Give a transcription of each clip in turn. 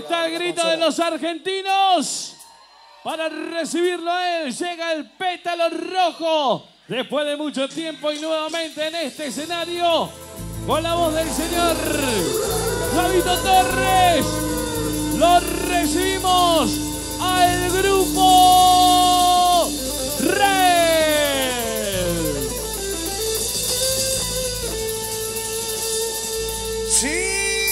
está el grito de los argentinos. Para recibirlo a él llega el pétalo rojo. Después de mucho tiempo y nuevamente en este escenario, con la voz del señor Fabito Torres, lo recibimos al grupo Red. ¡Sí!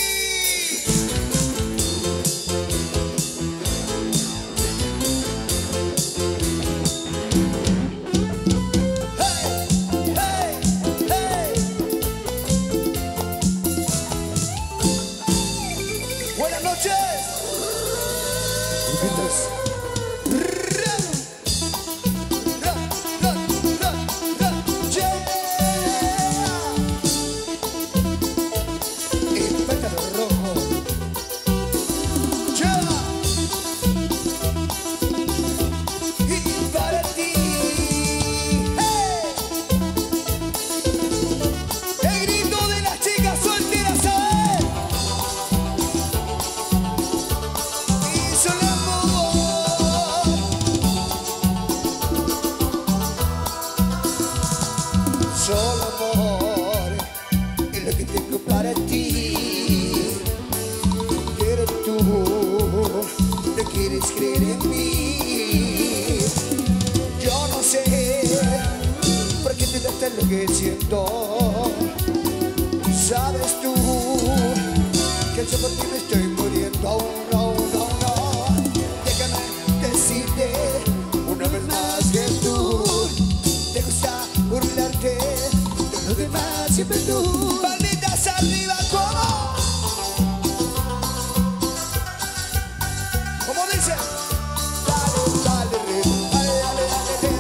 Buenas noches. El pétalo rojo. Y para ti. El grito de las chicas solteras, a ver. Y solo amor. Solo amor es lo que tengo para ti. Pero tú no quieres creer en mí. Yo no sé por qué te está enloqueciendo. Sabes tú que yo por ti me estoy muriendo. No, no, no. Déjame decirte una vez más que tú te gusta burlarte de los demás, siempre tú. Palmitas arriba, ¿cómo? ¿Cómo dice? Dale, dale, re, dale, dale, dale, re.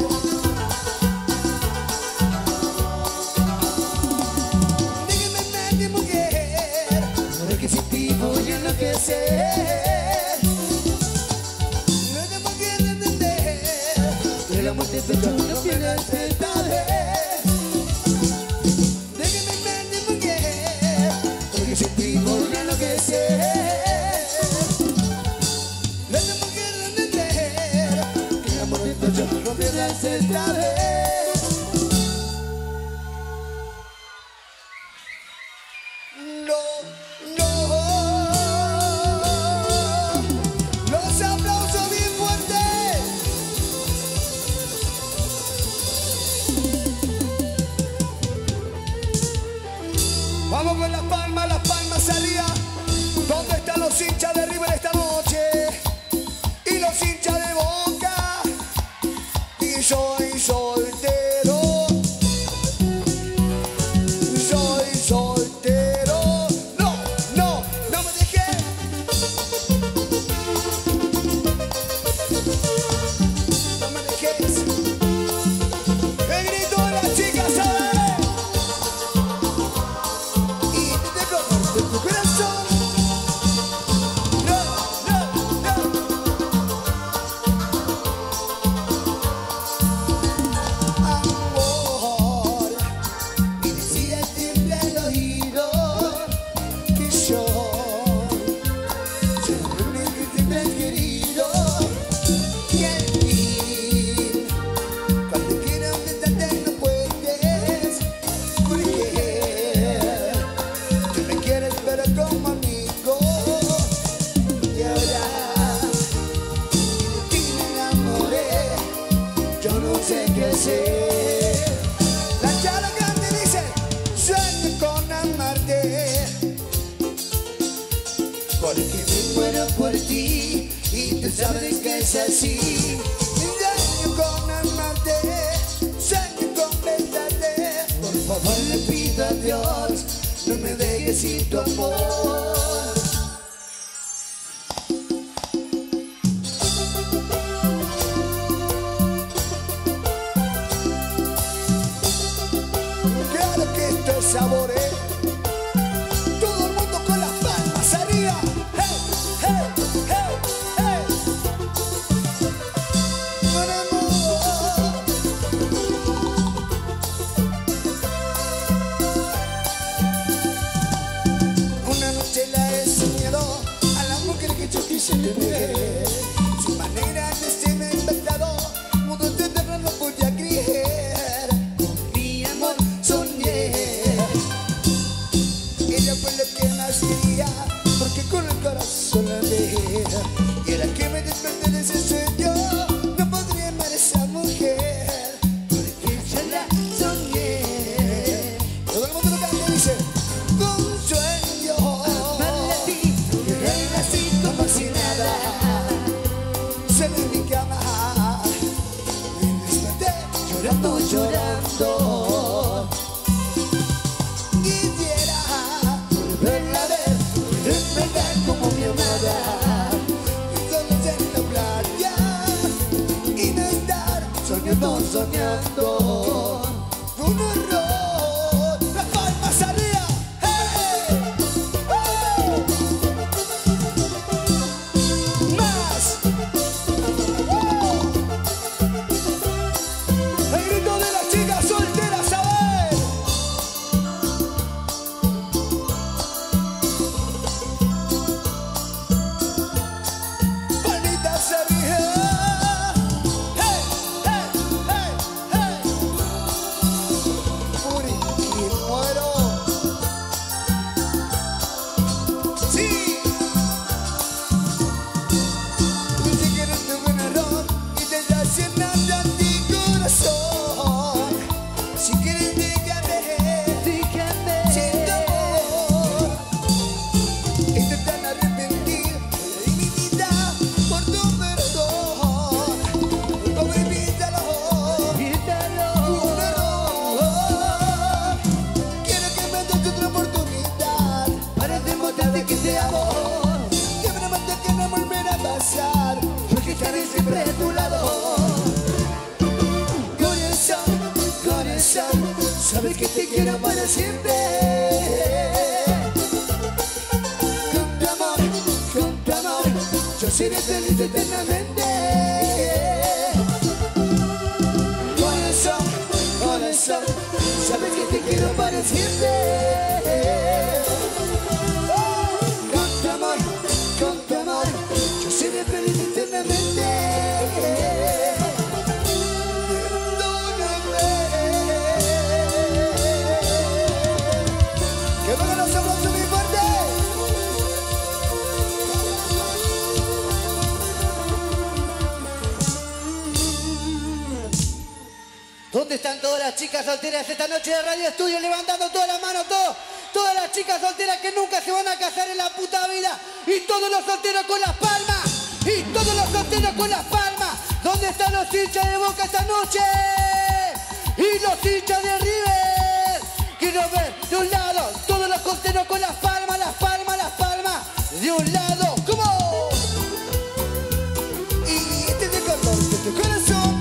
Dígame, mujer, porque sin ti voy a enloquecer. No tengo que entender que el amor te pega una piedra enfrentada. Déjame, mujer, porque sin ti voy a enloquecer. No tengo que entender que el amor te pega una piedra enfrentada. No, no. Los aplausos bien fuertes. Vamos con las palmas arriba. ¿Dónde están los hinchas de River esta noche? Y los hinchas de Boca. Y soy soltero. Soy soltero. No, no, no me dejes. No me dejes. El grito de las chicas, ¿sabes? Y te dejo de tu corazón. No, no, no. Amor, y decía siempre al oído que yo soy el único que siempre has querido. Y al fin, cuando quieras pensarte no puedes, porque tú me quieres pero como amigo. Y ahora de ti me enamoré, yo no sé qué hacer. La Chala Grande dice, sueño con amarte, porque me muero por ti y tú sabes que es así. Sueño con amarte, sueño con besarte. Por favor le pido a Dios, no me dejes sin tu amor. Claro que esto es sabor, ¿eh? Todo el mundo con las palmas arriba. ¡Hey, hey, hey, hey! Con amor. Una noche la quise tener. Su manera de ser me ha impactado, mundo de terror no podía creer. Con mi amor soñé. Ella fue lo que más quería, porque con el corazón la amé. Y era que me desperté de ese sueño, no podría amar a esa mujer, porque ya la soñé. Todo el mundo lo canta y dice: un sueño, amarle a ti, que reina así como si nada. Salí de mi cama, me desperté llorando, llorando. Quisiera volverla a ver, despertar como mi amada, y solo ser en la playa y no estar soñando, soñando. Un horror, las palmas arriba, ¡hey! ¡Oh! Más. ¡Oh! El grito de las chicas solteras, a ver. Palmitas arriba. ¡Hey! ¡Hey! ¡Hey! ¡Hey! Muri, y muero. ¡Sí! Dice que no tuve un error y te da llenando a ti corazón. Si quieres déjame sin tu amor. Estoy tan arrepentido de mi vida por tu perdón. Pobre, pídalo, un error. Quiero que me des otra oportunidad para demostrarte que te amo. Que me mate que no volverá a pasar, porque estaré siempre a tu lado. Corazón, corazón, sabes que te quiero para siempre. Con tu amor, yo seré feliz eternamente. Corazón, corazón, sabes que te quiero para siempre. Con tu amor, yo seré feliz eternamente. Que vengan los aplausos muy fuertes. ¿Dónde están todas las chicas solteras esta noche de Radio Estudio? Levantando todas las manos, todas las chicas solteras que nunca se van a casar en la puta vida. Y todos los solteros con las palmas. Y todos los solteros con las palmas. ¿Dónde están los hinchas de Boca esta noche? Y los hinchas de River. Quiero ver de un lado todos los solteros con las palmas, las palmas, las palmas. De un lado, ¿cómo? Y este es el color de tu corazón.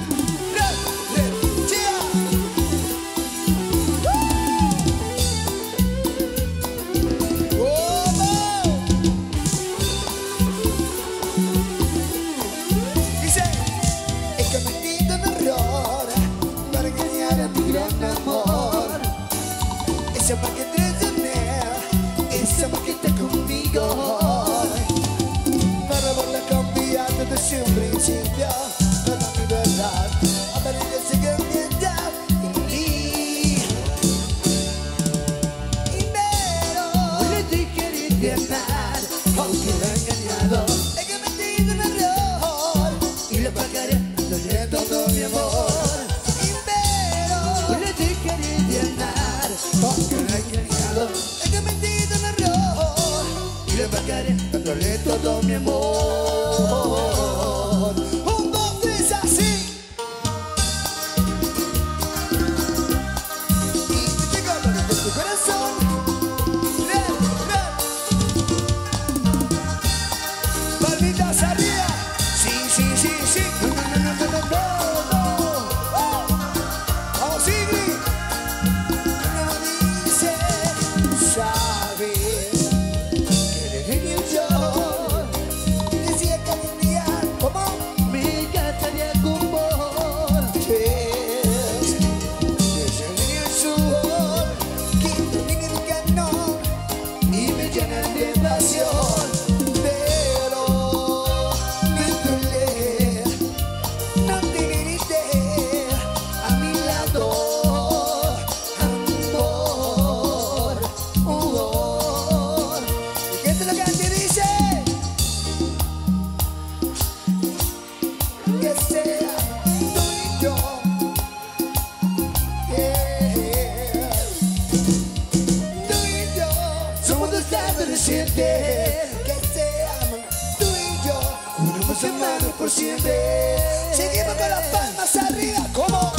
Dice, es que metí un error para engañar a mi gran amor. Esa más que traicioné, esa más que está conmigo. Para volver cambiando desde un principio, toda mi verdad, aparece que mientras en mí. Pero le dije de amar, aunque lo he engañado. Es que metí un error y lo pagaré dándole todo mi amor. Pero le dije de amar, aunque lo he engañado. Es que metí un error y lo pagaré dándole todo mi amor. Un, dos, tres, así. Y te color de tu corazón. Palmitas arriba. Sí, sí, sí, sí. No. Vamos, Sigrid. No dice, sabes que eres genio yo. Decía que algún día Vamos hermanos por siempre. Seguimos con las palmas arriba. ¿Cómo?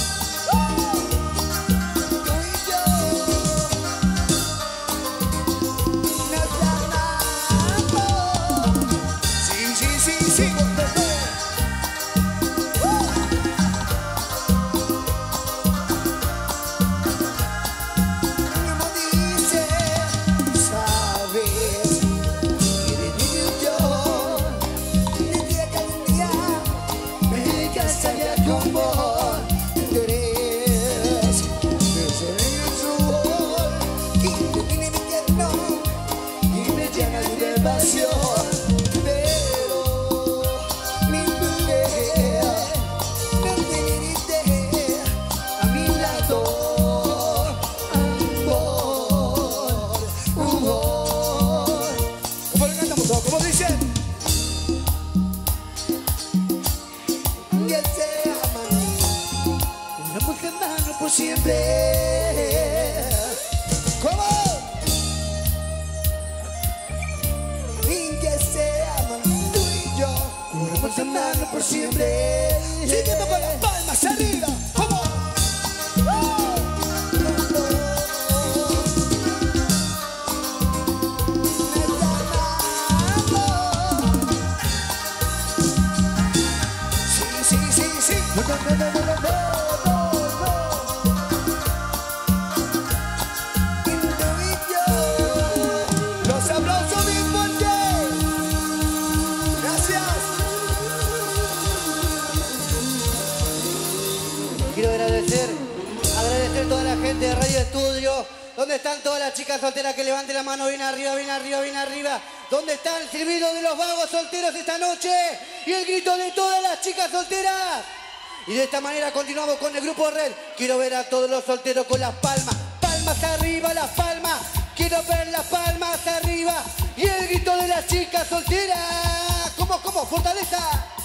Soltera, que levante la mano bien arriba, bien arriba, bien arriba. ¿Dónde está el silbido de los vagos solteros esta noche? Y el grito de todas las chicas solteras. Y de esta manera continuamos con el grupo Red. Quiero ver a todos los solteros con las palmas. Palmas arriba, las palmas. Quiero ver las palmas arriba. Y el grito de las chicas solteras. ¿Cómo? Fortaleza.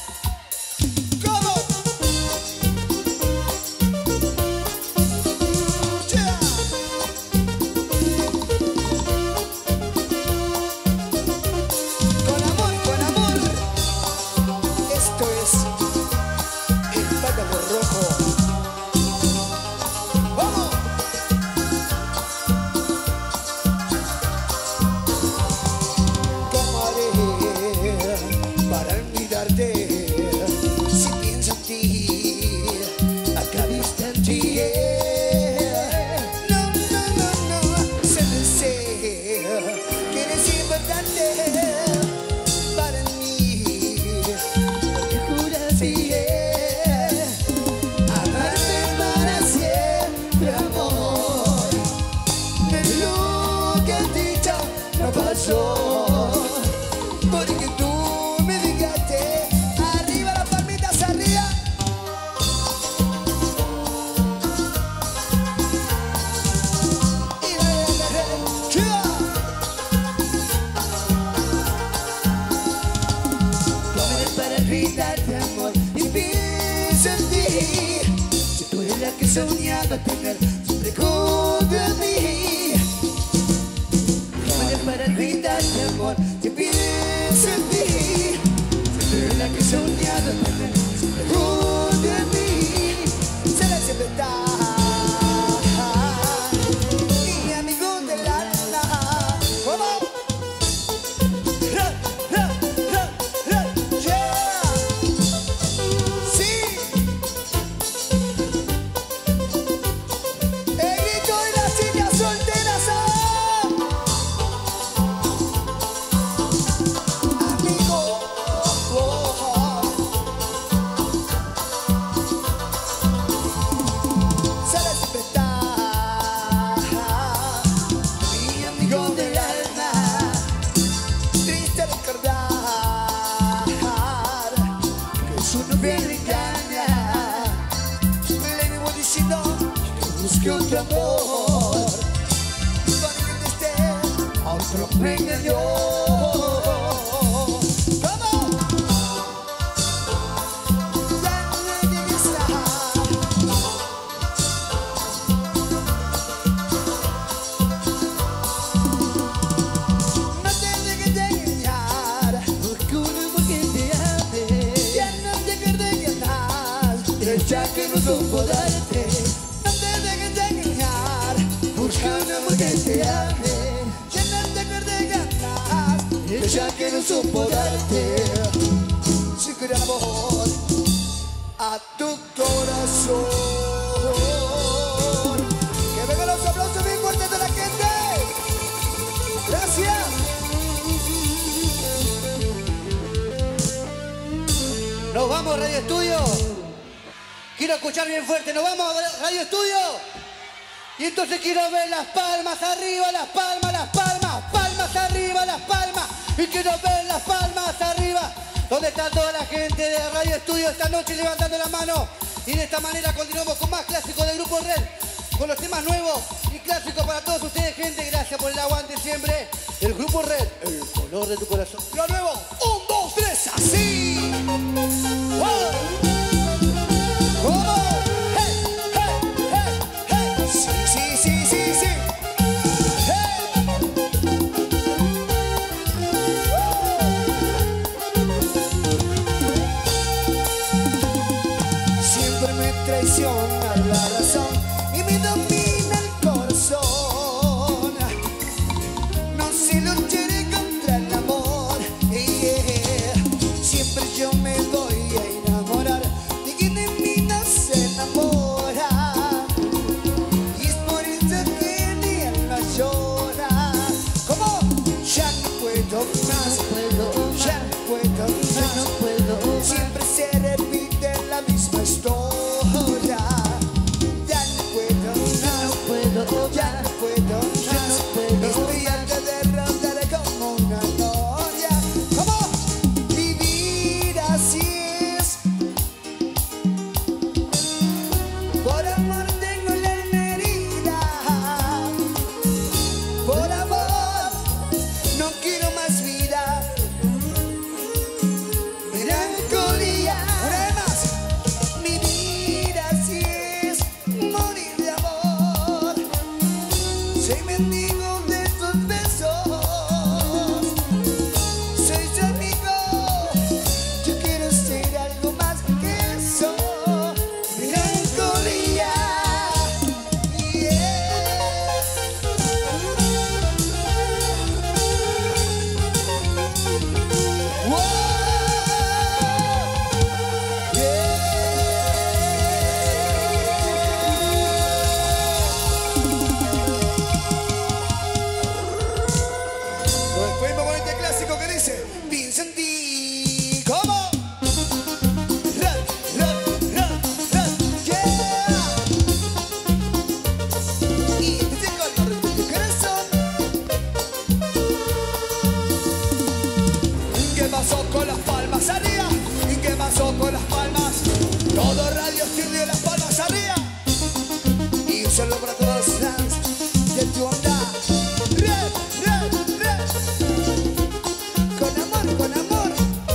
Porque tú me dejaste. Arriba las palmitas, arriba. Y tómame para gritarte amor y pienso en ti. Si tú eres la que he soñado tener siempre junto a mí. Para gritarte amor, que pienso en ti. Siempre la que he soñado tener siempre junto a mí. Será siempre estar mi amigo del alma. ¿Cómo? Yeah. Sí. El grito de las chicas solteras. Otro amor, para que te esté, a otro me engañó. No te dejes de engañar, porque una mujer te ame. ya que no supo darte. No te dejes de engañar, busca un amor que te ame. Llénate de ganas, ya que no supo darte. Sin gran amor a tu corazón. Que vengan los aplausos bien fuertes de la gente. Gracias. Nos vamos, Radio Estudio. Quiero escuchar bien fuerte. Nos vamos, Radio Estudio. Y entonces quiero ver las palmas arriba, las palmas, las palmas. Palmas arriba, las palmas. Y quiero ver las palmas arriba. ¿Dónde está toda la gente de Radio Estudio esta noche levantando la mano? Y de esta manera continuamos con más clásicos del Grupo Red. Con los temas nuevos y clásicos para todos ustedes, gente. Gracias por el aguante siempre. El Grupo Red, el color de tu corazón. Lo nuevo, 1, 2, 3, así. ¡Wow! ¿Cómo? ¡Hey, hey, hey, hey! Sí, sí, sí, sí, sí. ¡Hey! Siempre me traiciona la razón y me domina el corazón. No sé luchar contra el amor. Siempre yo me voy a enamorar de quien de mí no se enamora. Y es por eso que mi alma llora. ¿Cómo? Ya no puedo más, ya no puedo más. Siempre se repite la misma historia. Ya no puedo más, ya no puedo más. Estoy harta de rodar como una noria. ¿Cómo? Vivir así es. Por amor tengo la alma herida. Por amor no quiero más vida. Melancolía. Una vez más. Vivir así es. Morir de amor. Soy mendigo de tus besos. Soy su amigo. Yo quiero ser algo más que eso. Melancolía. Yeah. Wow. Después me voy a este clásico que dice piensa en ti. ¿Cómo? Run, run, run, run, yeah. Y este es el color de tu corazón. ¿Qué pasó con las palmas arriba? ¿Y qué pasó con las palmas? Todo Radio Estudio las palmas arriba. Y un saludo para todos los fans de tu onda. Red, red, red. Con amor, con amor.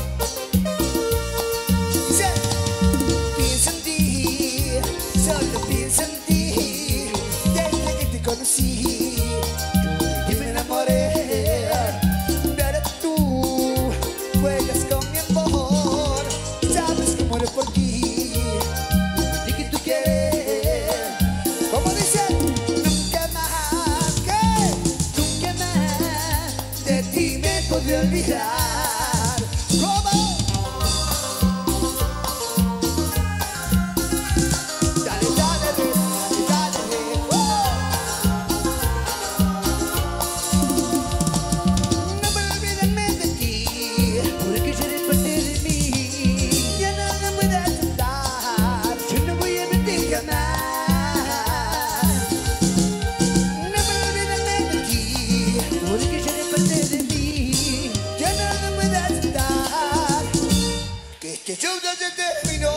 Dice, piensa en ti, solo piensa en ti. Desde que te conocí y me enamoré. Pero tú juegas con mi amor. Sabes que muero por ti y que tú quieres. Como dicen, nunca más, que nunca más de ti me podré olvidar. ¿Cómo? Dale, dale, dale, dale. No me olvides de ti, porque ya eres parte de mí. Ya no me voy a aceptar, yo no voy a mentir jamás. No me olvides de ti, porque ya eres parte de mí. Ya no me voy a aceptar, que este show ya se terminó.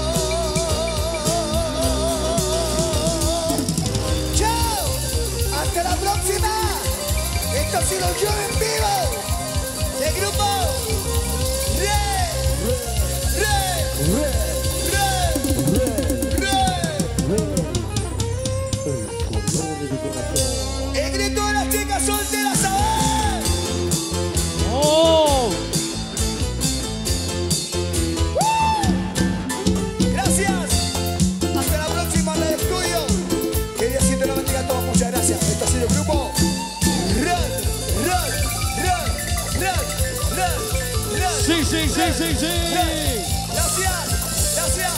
¡Chao! ¡Hasta la próxima! Esto ha sido yo en vivo del grupo Red, el grito de las chicas solteras, a ver. ¡Oh! Gracias. Sí, sí, sí, sí, sí. Gracias, gracias.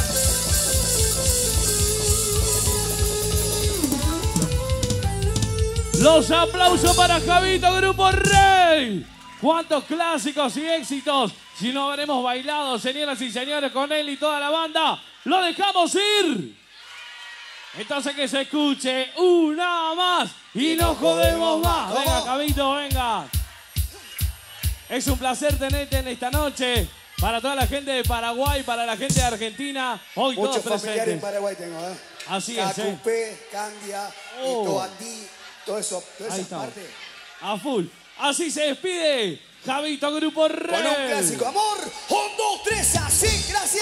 Los aplausos para Javito Grupo Rey. Cuántos clásicos y éxitos. Si no habremos bailado, señoras y señores, con él y toda la banda, lo dejamos ir. Entonces que se escuche una más y no jodemos más. Venga, Javito, venga. Es un placer tenerte en esta noche. Para toda la gente de Paraguay, para la gente de Argentina, hoy Muchos todos familiares en presentes. Paraguay tengo, ¿eh? Así es, Cacupé, Candia, Toandí, todo eso, toda Ahí esa estamos. parte. A full. Así se despide Javito Grupo Rey. Con un clásico, amor. 1, 2, 3, así, gracias.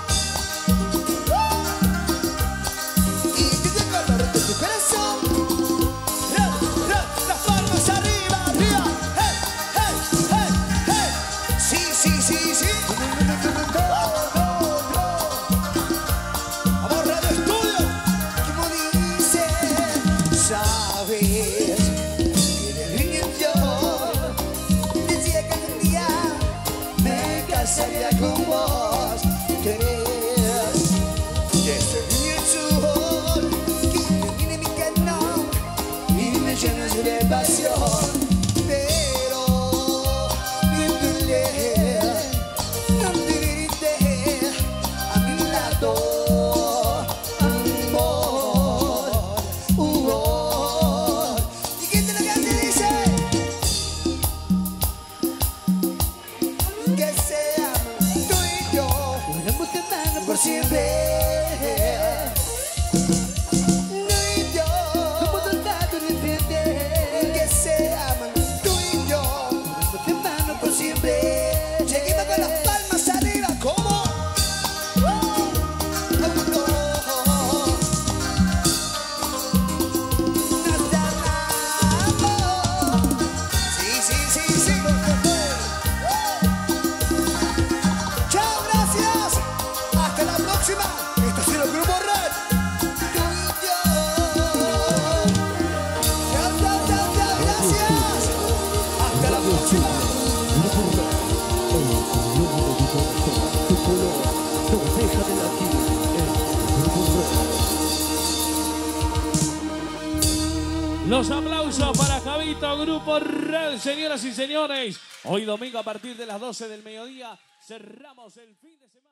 Y desde el calor de tu corazón. Las palmas arriba, arriba. Hey, hey, hey, hey. Sí, sí, sí, sí. Amor, Radio Estudio. Como dice, sabes que de niño yo decía que un día me casaría con vos. ¿Crees que soy el sol que ilumine mi canón y me llenas de pasión? Pero miéntele, no te grité a mi lado, amor. Y que te lo cante dice que seamos tú y yo, hagamos que mano por siempre. Tú y yo, como dos gatos de frente. Que seamos tú y yo, hagamos que mano por siempre. Seguimos con las palmas arriba, ¿cómo? Nos amamos. Sí, sí, sí, sí. Chao, gracias. Hasta la próxima. Esto ha sido el Grupo Red. Tú y yo. Chao, chao, chao, chao, gracias. Hasta la próxima. Los aplausos para Javito Grupo Red, señoras y señores. Hoy domingo a partir de las 12 del mediodía cerramos el fin de semana.